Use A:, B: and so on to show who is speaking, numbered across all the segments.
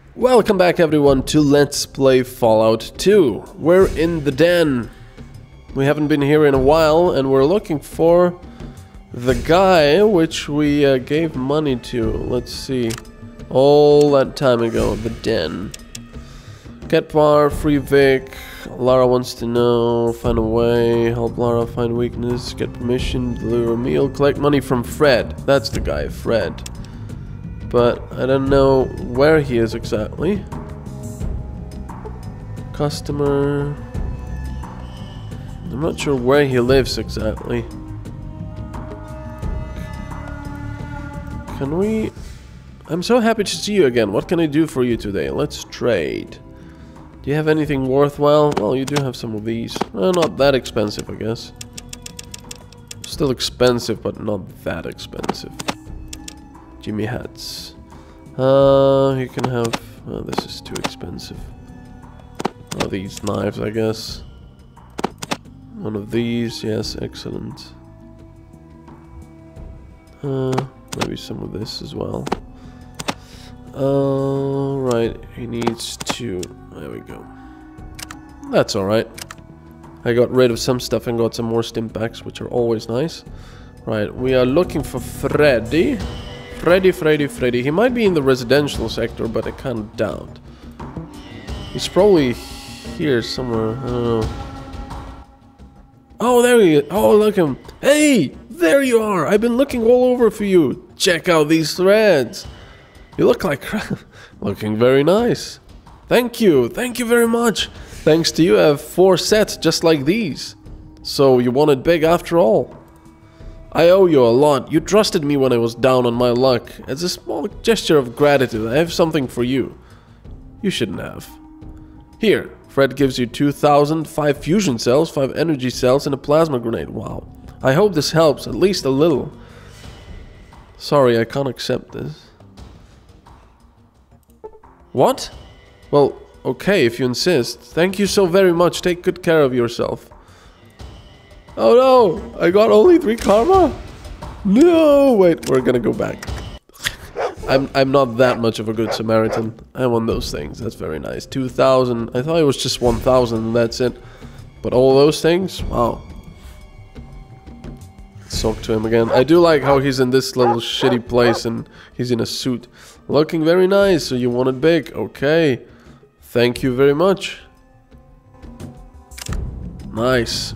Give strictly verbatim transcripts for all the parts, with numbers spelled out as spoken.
A: Welcome back everyone to Let's Play Fallout two. We're in the den. We haven't been here in a while and we're looking for the guy which we uh, gave money to. Let's see. All that time ago, the den. Get bar, free Vic. Lara wants to know, find a way, help Lara find weakness, get permission, deliver a meal, collect money from Fred. That's the guy, Fred. But I don't know where he is exactly. Customer. I'm not sure where he lives exactly. Can we... I'm so happy to see you again. What can I do for you today? Let's trade. Do you have anything worthwhile? Well, you do have some of these. Uh, not that expensive, I guess. Still expensive, but not that expensive. Jimmy hats. Uh, you can have... Oh, this is too expensive. Oh, these knives, I guess. One of these, yes, excellent. Uh, maybe some of this as well. Uh, right, he needs to... There we go. That's alright. I got rid of some stuff and got some more stim packs, which are always nice. Right, we are looking for Freddy. Freddy, Freddy, Freddy. He might be in the residential sector, but I can't doubt. He's probably here somewhere. I don't know. Oh, there he is. Oh, look him. Hey, there you are. I've been looking all over for you. Check out these threads. You look like crap. Looking very nice. Thank you. Thank you very much. Thanks to you, I have four sets just like these. So you wanted big after all. I owe you a lot. You trusted me when I was down on my luck. As a small gesture of gratitude, I have something for you. You shouldn't have. Here, Fred gives you two thousand, five fusion cells, five energy cells, and a plasma grenade. Wow. I hope this helps, at least a little. Sorry, I can't accept this. What? Well, okay, if you insist. Thank you so very much. Take good care of yourself. Oh no! I got only three karma? No! Wait, we're gonna go back. I'm I'm not that much of a good Samaritan. I want those things. That's very nice. two thousand. I thought it was just one thousand and that's it. But all those things? Wow. Let's talk to him again. I do like how he's in this little shitty place and he's in a suit. Looking very nice. So you want it big. Okay. Thank you very much. Nice.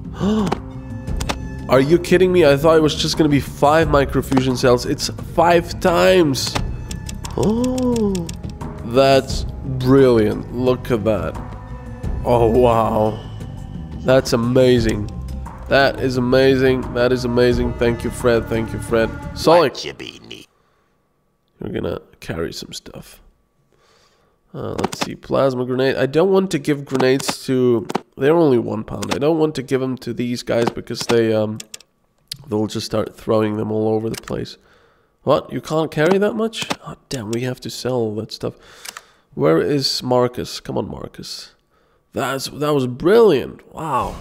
A: Are you kidding me? I thought it was just gonna be five microfusion cells. It's five times. Oh, that's brilliant. Look at that. Oh, wow. That's amazing. That is amazing. That is amazing. Thank you, Fred. Thank you, Fred. Solid. We're gonna carry some stuff. Uh, let's see, plasma grenade. I don't want to give grenades to... They're only one pound. I don't want to give them to these guys because they, um... they'll just start throwing them all over the place. What? You can't carry that much? Oh, damn, we have to sell all that stuff. Where is Marcus? Come on, Marcus. That's, that was brilliant. Wow.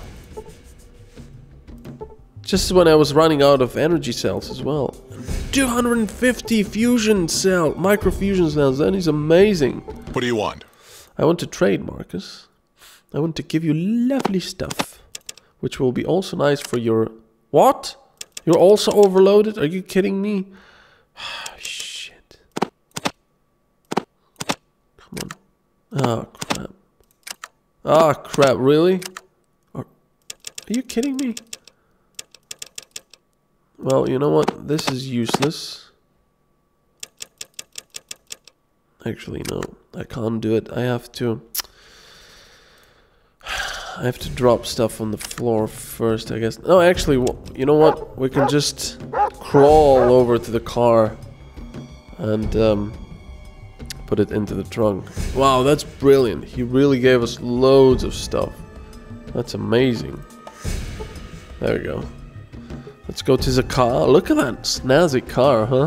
A: Just when I was running out of energy cells as well. two hundred fifty fusion cell, microfusion cells. That is amazing.
B: What do you want?
A: I want to trade, Marcus. I want to give you lovely stuff, which will be also nice for your... What? You're also overloaded? Are you kidding me? Shit. Come on. Oh, crap. Oh, crap. Really? Are, are you kidding me? Well, you know what? This is useless. Actually, no. I can't do it. I have to... I have to drop stuff on the floor first, I guess. No, actually, you know what? We can just crawl over to the car and um, put it into the trunk. Wow, that's brilliant. He really gave us loads of stuff. That's amazing. There we go. Let's go to the car. Look at that snazzy car, huh?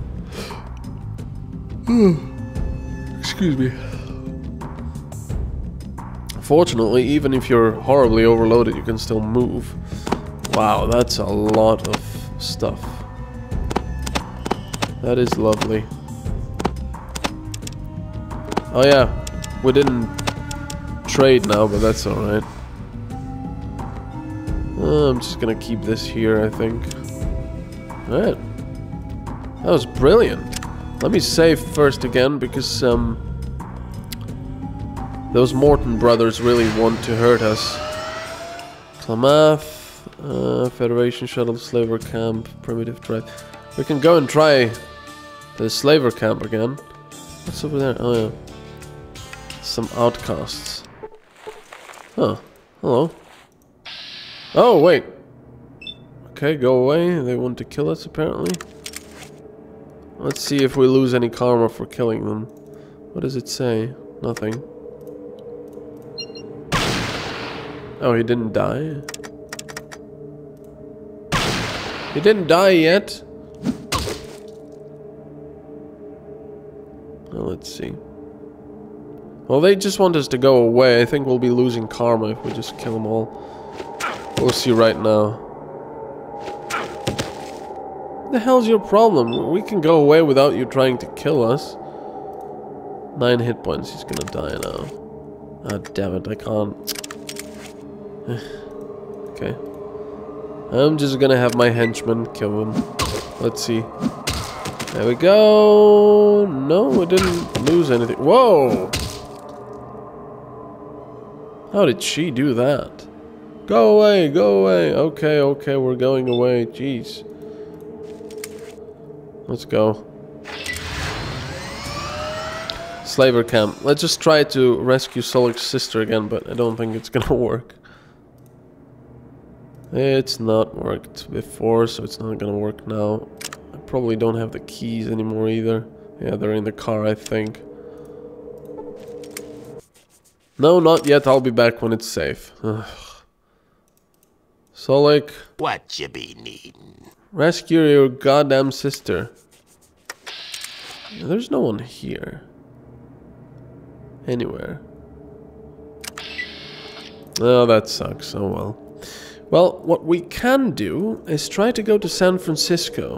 A: Excuse me. Fortunately, even if you're horribly overloaded, you can still move. Wow, that's a lot of stuff. That is lovely. Oh yeah, we didn't trade now, but that's alright. Uh, I'm just gonna keep this here, I think. Alright. That was brilliant. Let me save first again, because um, those Morton brothers really want to hurt us. Klamath, uh, Federation Shuttle, Slaver Camp, Primitive Tribe. We can go and try the Slaver Camp again. What's over there? Oh yeah. Some outcasts. Huh. Hello. Oh, wait. Okay, go away. They want to kill us, apparently. Let's see if we lose any karma for killing them. What does it say? Nothing. Oh, he didn't die? He didn't die yet? Well, let's see. Well, they just want us to go away. I think we'll be losing karma if we just kill them all. We'll see right now. What the hell's your problem? We can go away without you trying to kill us. Nine hit points. He's gonna die now. Ah, damn it. I can't. Okay. I'm just gonna have my henchman kill him. Let's see. There we go. No, we didn't lose anything. Whoa! How did she do that? Go away, go away. Okay, okay, we're going away. Jeez. Let's go. Slaver camp. Let's just try to rescue Solic's sister again, but I don't think it's gonna work. It's not worked before, so it's not gonna work now. I probably don't have the keys anymore either. Yeah, they're in the car, I think. No, not yet. I'll be back when it's safe. Ugh. Solic.
B: What you be needing?
A: Rescue your goddamn sister. There's no one here. Anywhere. Oh, that sucks. Oh well. Well, what we can do is try to go to San Francisco.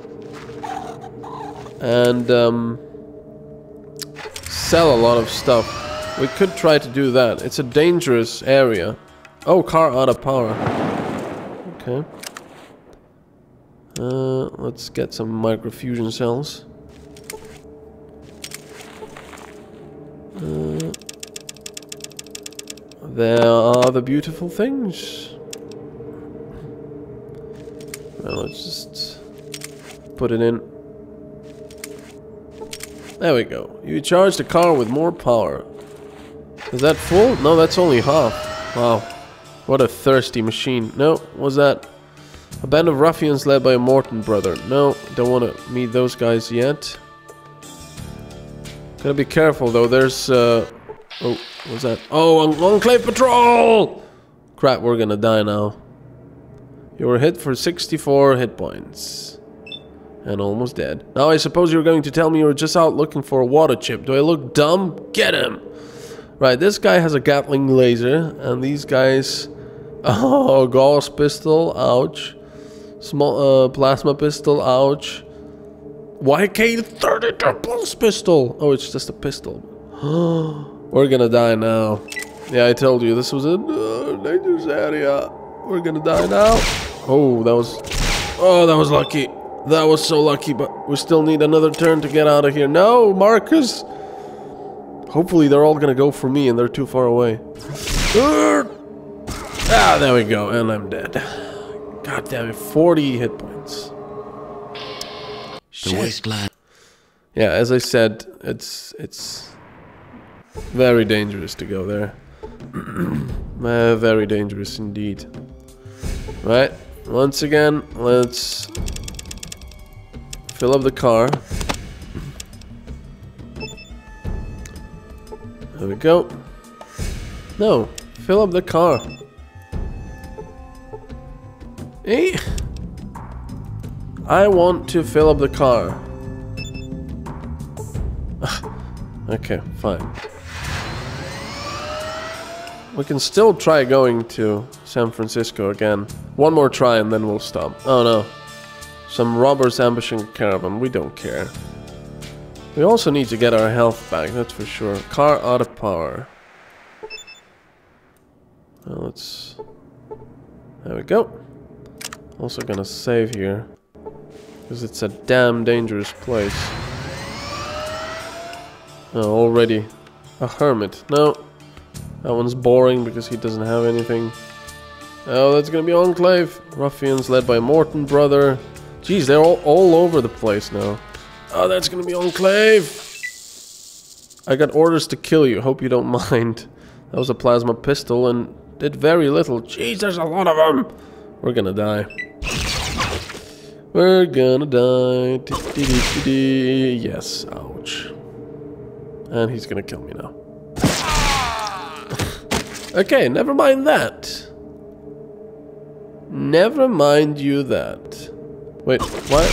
A: And, um... sell a lot of stuff. We could try to do that. It's a dangerous area. Oh, car out of power. Okay. Uh, let's get some microfusion cells. Uh, there are the beautiful things. Well, let's just put it in. There we go. You charge the car with more power. Is that full? No, that's only half. Wow. What a thirsty machine. No, was that a band of ruffians led by a Morton brother? No, don't want to meet those guys yet. Gotta be careful though, there's uh... oh, what's that? Oh, Enclave Patrol! Crap, we're gonna die now. You were hit for sixty-four hit points. And almost dead. Now I suppose you're going to tell me you were just out looking for a water chip. Do I look dumb? Get him! Right, this guy has a Gatling laser, and these guys... Oh, Gauss pistol, ouch. Small, uh, plasma pistol, ouch. Y K thirty-two pulse pistol! Oh, it's just a pistol. We're gonna die now. Yeah, I told you, this was a uh, dangerous area. We're gonna die now. Oh, that was... Oh, that was lucky. That was so lucky, but we still need another turn to get out of here. No, Marcus! Hopefully they're all gonna go for me and they're too far away. Ah, there we go, and I'm dead. God damn it, forty hit points.
B: The wasteland.
A: Yeah, as I said, it's it's very dangerous to go there. uh, very dangerous indeed. Right, once again, let's fill up the car. There we go. No, fill up the car. Hey, I want to fill up the car. Okay, fine. We can still try going to San Francisco again. One more try and then we'll stop. Oh no. Some robbers ambushing a caravan. We don't care. We also need to get our health back, that's for sure. Car out of power. Well, let's... There we go. Also gonna save here. Because it's a damn dangerous place. Oh, already. A hermit. No. That one's boring because he doesn't have anything. Oh, that's gonna be Enclave. Ruffians led by Morton brother. Jeez, they're all, all over the place now. Oh, that's gonna be Enclave. I got orders to kill you. Hope you don't mind. That was a plasma pistol and did very little. Jeez, there's a lot of them. We're gonna die. We're gonna die. Yes, ouch. And he's gonna kill me now. Okay, never mind that. Never mind you that. Wait, what?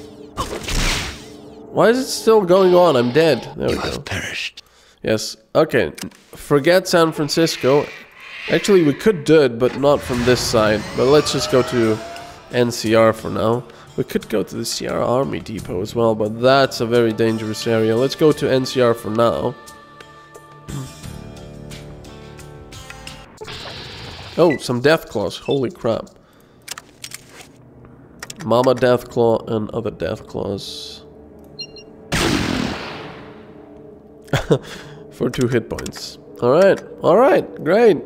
A: Why is it still going on? I'm dead. There we go.
B: Perished.
A: Yes. Okay. Forget San Francisco. Actually, we could do it, but not from this side. But let's just go to N C R for now. We could go to the Sierra Army Depot as well, but that's a very dangerous area. Let's go to N C R for now. Oh, some Deathclaws. Holy crap. Mama Deathclaw and other Deathclaws. For two hit points. Alright, alright, great.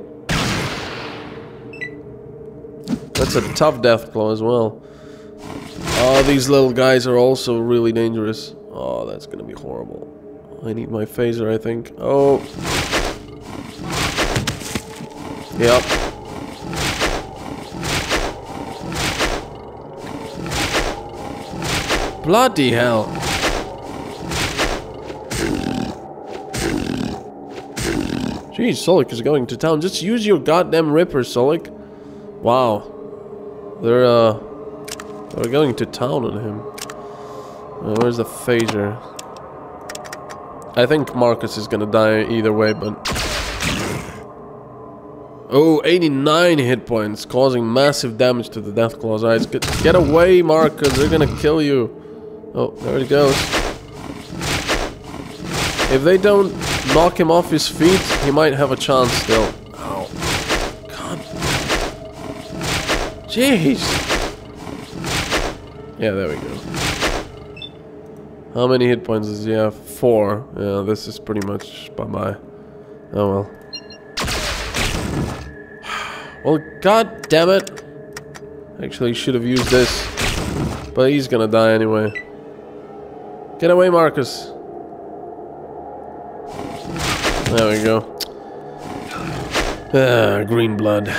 A: That's a tough Deathclaw as well. Oh, these little guys are also really dangerous. Oh, that's gonna be horrible. I need my phaser, I think. Oh. Yep. Bloody hell. Jeez, Solik is going to town. Just use your goddamn Ripper, Solik. Wow. They're, uh... They're going to town on him. Uh, where's the phaser? I think Marcus is gonna die either way, but... Oh, eighty-nine hit points, causing massive damage to the Deathclaw's eyes. Get, get away, Marcus, they're gonna kill you. Oh, there he goes. If they don't knock him off his feet, he might have a chance still. Ow. God. Jeez. Yeah, there we go. How many hit points does he have? Four. Yeah, this is pretty much bye-bye. Oh well. Well, god damn it. Actually, should have used this. But he's gonna die anyway. Get away, Marcus. There we go. Ah, green blood.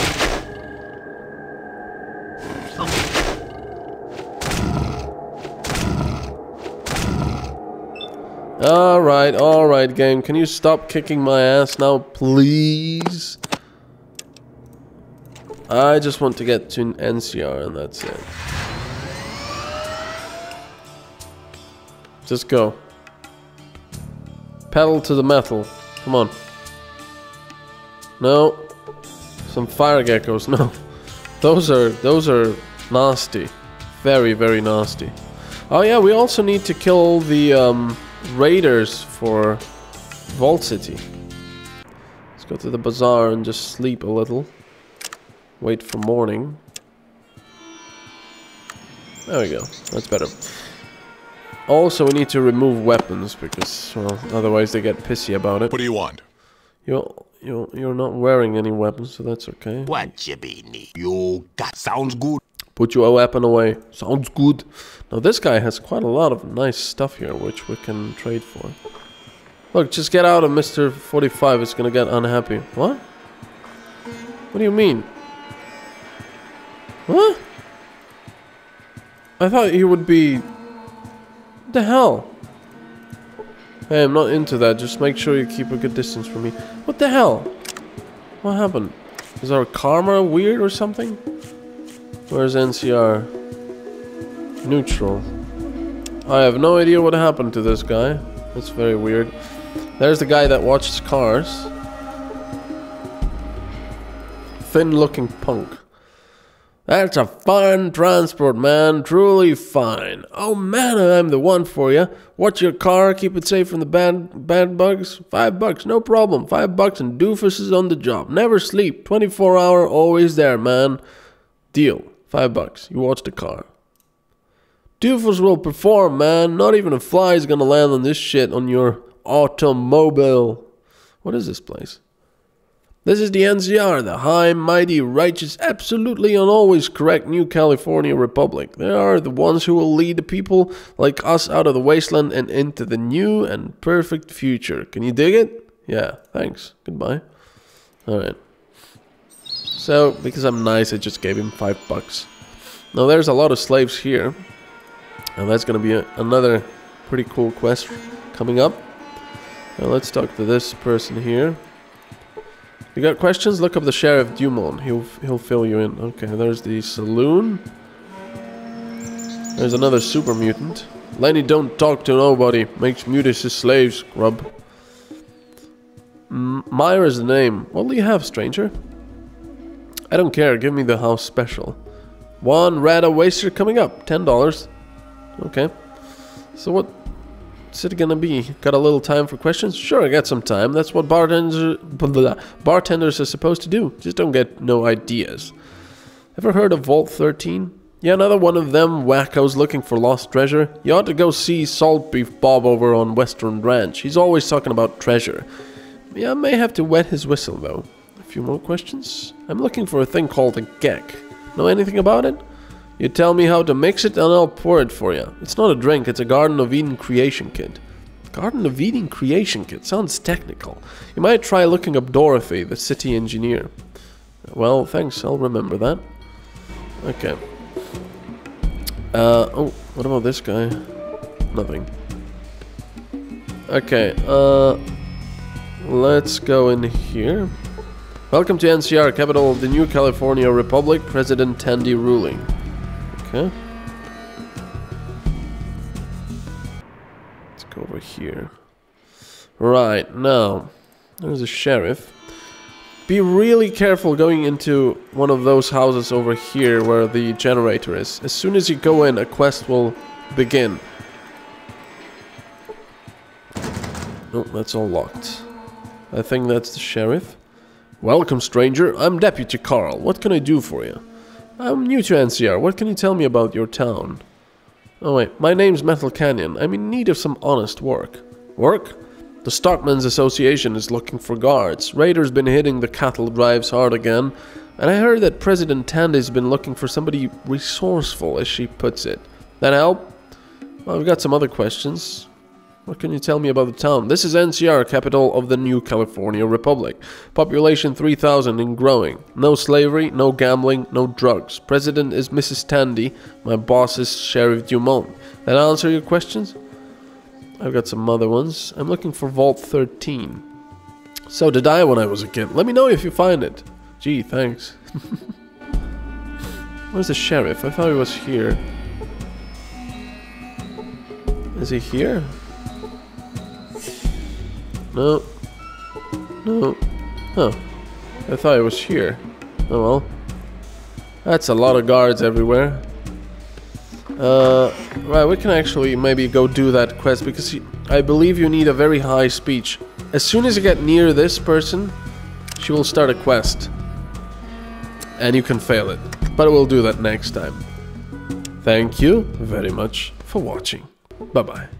A: Alright, alright, game. Can you stop kicking my ass now, please? I just want to get to N C R and that's it. Just go. Pedal to the metal. Come on. No. Some fire geckos. No. Those are those are nasty. Very, very nasty. Oh yeah, we also need to kill the um, raiders for Vault City. Let's go to the bazaar and just sleep a little. Wait for morning. There we go. That's better. Also, we need to remove weapons because, well, otherwise they get pissy about it.
C: What do you want?
A: You you you're not wearing any weapons, so that's okay.
B: What you be need? You got sounds good.
A: Put your weapon away. Sounds good. Now this guy has quite a lot of nice stuff here, which we can trade for. Look, just get out of Mister forty-five. It's gonna get unhappy. What? What do you mean? What? I thought you would be... What the hell? Hey, I'm not into that. Just make sure you keep a good distance from me. What the hell? What happened? Is our karma weird or something? Where's N C R? Neutral. I have no idea what happened to this guy. That's very weird. There's the guy that watches cars. Thin looking punk. That's a fine transport, man. Truly fine. Oh, man, I'm the one for you. What's your car? Keep it safe from the bad bad bugs? Five bucks, no problem. Five bucks and doofus is on the job. Never sleep. twenty-four hour, always there, man. Deal. Five bucks. You watch the car. Doofus will perform, man. Not even a fly is gonna land on this shit on your automobile. What is this place? This is the N C R, the high, mighty, righteous, absolutely and always correct New California Republic. They are the ones who will lead the people like us out of the wasteland and into the new and perfect future. Can you dig it? Yeah, thanks. Goodbye. Alright. So, because I'm nice, I just gave him five bucks. Now, there's a lot of slaves here. And that's going to be a, another pretty cool quest coming up. Now, let's talk to this person here. You got questions? Look up the Sheriff Dumont. He'll he'll fill you in. Okay, there's the saloon. There's another super mutant. Lenny don't talk to nobody. Makes mutants his slaves, grub. M Myra's the name. What do you have, stranger? I don't care. Give me the house special. One Rada Waster coming up. Ten dollars. Okay. So what? What's it gonna be? Got a little time for questions? Sure, I got some time. That's what bartenders bartenders are supposed to do. Just don't get no ideas. Ever heard of Vault thirteen? Yeah, another one of them wackos looking for lost treasure. You ought to go see Salt Beef Bob over on Western Ranch. He's always talking about treasure. Yeah, I may have to wet his whistle though. A few more questions? I'm looking for a thing called a geck. Know anything about it? You tell me how to mix it and I'll pour it for you. It's not a drink, it's a Garden of Eden creation kit. Garden of Eden creation kit? Sounds technical. You might try looking up Dorothy, the city engineer. Well, thanks, I'll remember that. Okay. Uh, oh, what about this guy? Nothing. Okay, uh... let's go in here. Welcome to N C R, capital of the New California Republic, President Tandy ruling. Okay. Let's go over here. Right, now, there's a sheriff. Be really careful going into one of those houses over here where the generator is. As soon as you go in, a quest will begin. Oh, that's all locked. I think that's the sheriff. Welcome, stranger. I'm Deputy Carl. What can I do for you? I'm new to N C R. What can you tell me about your town? Oh wait, my name's MetalCanyon. I'm in need of some honest work. Work? The Stockmen's Association is looking for guards. Raiders been hitting the cattle drives hard again. And I heard that President Tandy's been looking for somebody resourceful, as she puts it. That help? Well, I've got some other questions. What can you tell me about the town? This is N C R, capital of the New California Republic. Population three thousand and growing. No slavery, no gambling, no drugs. President is Missus Tandy. My boss is Sheriff Dumont. That answer your questions? I've got some other ones. I'm looking for Vault thirteen. So did I when I was a kid. Let me know if you find it. Gee, thanks. Where's the sheriff? I thought he was here. Is he here? No. No. Huh. I thought it was here. Oh well. That's a lot of guards everywhere. Uh, right, we can actually maybe go do that quest because he, I believe you need a very high speech. As soon as you get near this person, she will start a quest. And you can fail it. But we'll do that next time. Thank you very much for watching. Bye-bye.